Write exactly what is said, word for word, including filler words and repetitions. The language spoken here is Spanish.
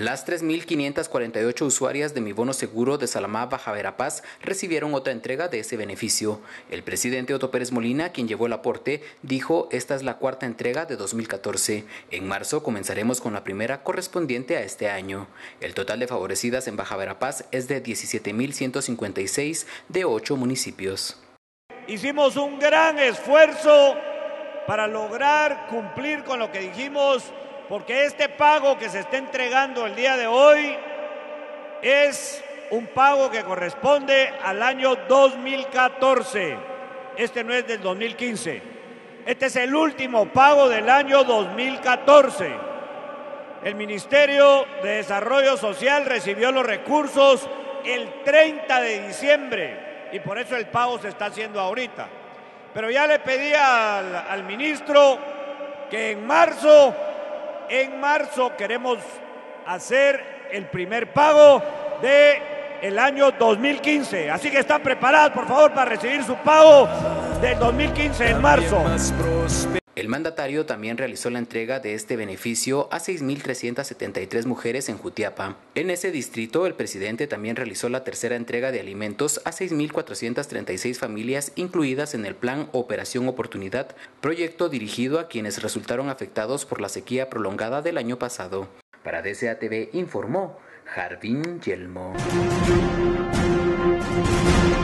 Las tres mil quinientas cuarenta y ocho usuarias de Mi Bono Seguro de Salamá, Baja Verapaz, recibieron otra entrega de ese beneficio. El presidente Otto Pérez Molina, quien llevó el aporte, dijo: esta es la cuarta entrega de dos mil catorce. En marzo comenzaremos con la primera correspondiente a este año. El total de favorecidas en Baja Verapaz es de diecisiete mil ciento cincuenta y seis de ocho municipios. Hicimos un gran esfuerzo para lograr cumplir con lo que dijimos, porque este pago que se está entregando el día de hoy es un pago que corresponde al año dos mil catorce. Este no es del dos mil quince. Este es el último pago del año dos mil catorce. El Ministerio de Desarrollo Social recibió los recursos el treinta de diciembre y por eso el pago se está haciendo ahorita. Pero ya le pedí al, al ministro que en marzo En marzo queremos hacer el primer pago del año dos mil quince. Así que están preparados, por favor, para recibir su pago del dos mil quince en marzo. El mandatario también realizó la entrega de este beneficio a seis mil trescientas setenta y tres mujeres en Jutiapa. En ese distrito, el presidente también realizó la tercera entrega de alimentos a seis mil cuatrocientas treinta y seis familias incluidas en el plan Operación Oportunidad, proyecto dirigido a quienes resultaron afectados por la sequía prolongada del año pasado. Para D C A T V informó Jarvin Yelmo.